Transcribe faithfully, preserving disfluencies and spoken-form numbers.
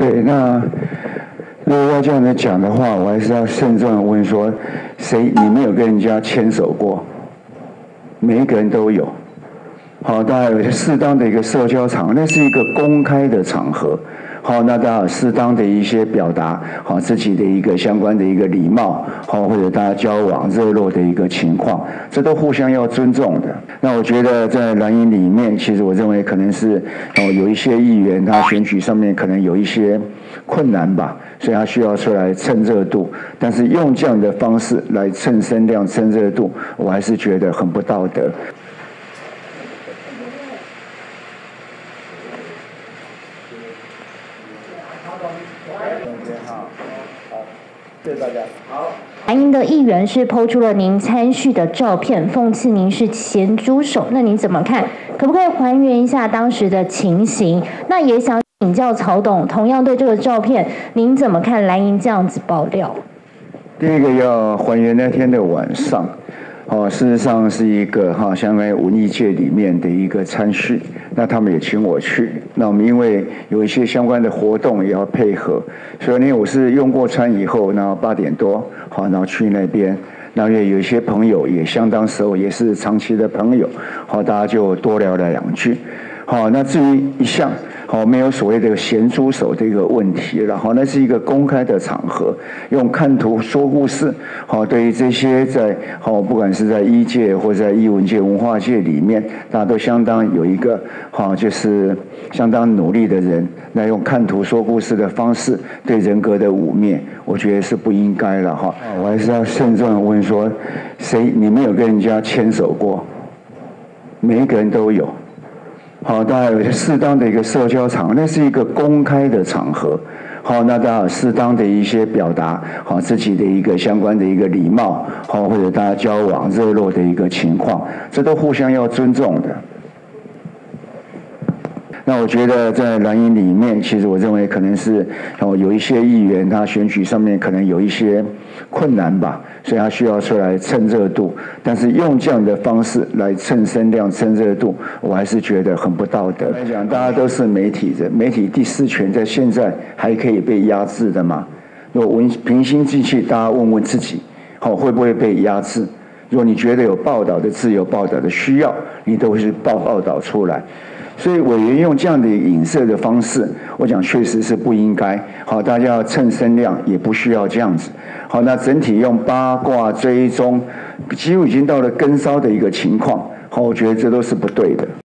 对，那如果要这样子讲的话，我还是要慎重地问说，谁你没有跟人家牵手过？每一个人都有。好，大家有适当的一个社交场合，那是一个公开的场合。好，那大家有适当的一些表达，好自己的一个相关的一个礼貌，好或者大家交往热络的一个情况，这都互相要尊重的。那我觉得在蓝营里面，其实我认为可能是哦有一些议员他选举上面可能有一些困难吧，所以他需要出来蹭热度，但是用这样的方式来蹭声量、蹭热度，我还是觉得很不道德。 谢谢大家。好。 蓝营的议员是抛出了您参叙的照片，讽刺您是咸猪手，那您怎么看？可不可以还原一下当时的情形？那也想请教曹董，同样对这个照片，您怎么看蓝营这样子爆料？ 第一个要还原那天的晚上。哦，事实上是一个哈，相当于文艺界里面的一个参叙，那他们也请我去。那我们因为有一些相关的活动也要配合，所以呢，我是用过餐以后，然后八点多，好，然后去那边。那也有一些朋友也相当熟，也是长期的朋友，好，大家就多聊了两句。好，那至于一项，好，没有所谓的咸猪手这个问题了。好，那是一个公开的场合，用看图说故事。好，对于这些在好，不管是在医界或者在艺文界、文化界里面，大家都相当有一个好，就是相当努力的人，那用看图说故事的方式对人格的污蔑，我觉得是不应该了哈。我还是要慎重地问说，谁你没有跟人家牵手过？每一个人都有。好，大家有适当的一个社交场合，那是一个公开的场合。好，那大家有适当的一些表达，好自己的一个相关的一个礼貌，好或者大家交往热络的一个情况，这都互相要尊重的。那我觉得在蓝营里面，其实我认为可能是哦有一些议员他选举上面可能有一些困难吧，所以他需要出来蹭热度，但是用这样的方式来蹭声量、蹭热度，我还是觉得很不道德。来讲，大家都是媒体人，媒体第四权在现在还可以被压制的吗？如果平心静气，大家问问自己，好会不会被压制？如果你觉得有报道的自由、报道的需要，你都会去报报道出来。所以委员用这样的影射的方式，我讲确实是不应该。好，大家要蹭声量，也不需要这样子。好，那整体用八卦追踪，几乎已经到了跟骚的一个情况。好，我觉得这都是不对的。